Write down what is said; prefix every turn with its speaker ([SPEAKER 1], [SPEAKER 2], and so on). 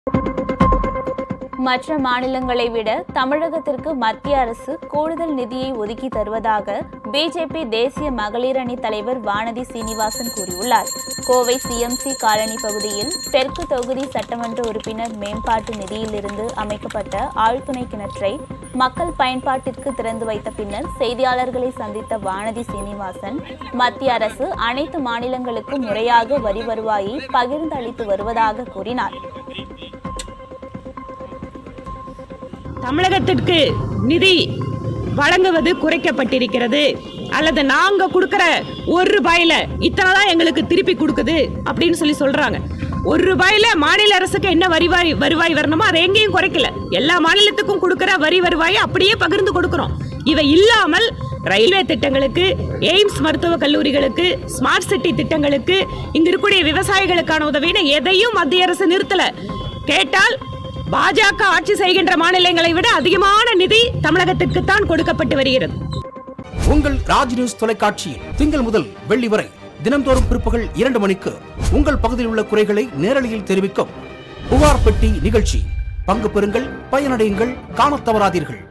[SPEAKER 1] மற்ற மாநிலங்களை விட தமிழகத்திற்கு மத்திய அரசு கூடுதல் நிதியை ஒதுக்கி தருவதாக பிஜேபி தேசிய மகளிர் அணி தலைவர் வானதி சீனிவாசன் கூறியுள்ளார். கோவை சிஎம்சி காலனி பகுதியில் தெற்கு தொகுதி சட்டமன்ற உறுப்பினர் மேம்பாட்டு நிதியிலிருந்து அமைக்கப்பட்ட ஆழ்துணை கிணற்றை மக்கள் பயன்பாட்டிற்கு திறந்து வைத்த பின்னர் செய்தியாளர்களை சந்தித்த வானதி சீனிவாசன், மத்திய அரசு அனைத்து மாநிலங்களுக்கும் முறையாக வரி வருவாயை பகிர்ந்து அளித்து வருவதாக கூறினார்.
[SPEAKER 2] தமிழகத்திற்கு நிதி வழங்குவது குறைக்கப்பட்டிருக்கிறது, அல்லது நாங்க கொடுக்கிற ₹1 இத்தனை தான் எங்களுக்கு திருப்பி கொடுக்குது அப்படின்னு சொல்றாங்க. ₹1 மாநில அரசுக்கு என்ன வருவாய் வரணுமோ அதை எங்கேயும் குறைக்கல. எல்லா மாநிலத்துக்கும் கொடுக்கிற வரி வருவாயை அப்படியே பகிர்ந்து கொடுக்கிறோம். இவை இல்லாமல் ரயில்வே திட்டங்களுக்கு, எய்ம்ஸ் மருத்துவக் கல்லூரிகளுக்கு, ஸ்மார்ட் சிட்டி திட்டங்களுக்கு, இங்க இருக்கக்கூடிய விவசாயிகளுக்கான உதவின்னு எதையும் மத்திய அரசு நிறுத்தல. கேட்டால் பாஜக ஆட்சி செய்கின்ற மாநிலங்களை விட அதிகமான நிதி தமிழகத்திற்கு தான் கொடுக்கப்பட்டு வருகிறது.
[SPEAKER 3] உங்கள் ராஜ் நியூஸ் தொலைக்காட்சியில் திங்கள் முதல் வெள்ளி வரை தினந்தோறும் பிற்பகல் 2 மணிக்கு உங்கள் பகுதியில் உள்ள குறைகளை நேரலையில் தெரிவிக்கும் புகார் பெட்டி நிகழ்ச்சி. பங்கு பெறுங்கள், பயனடையுங்கள், காணத் தவறாதீர்கள்.